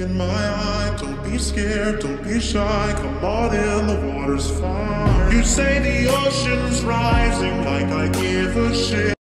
in my eye. Don't be scared, don't be shy. Come on in, the water's fine. You say the ocean's rising like I give a shit.